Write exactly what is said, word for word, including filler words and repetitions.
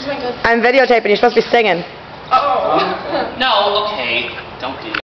I'm videotaping. You're supposed to be singing. Oh. No, okay. Don't do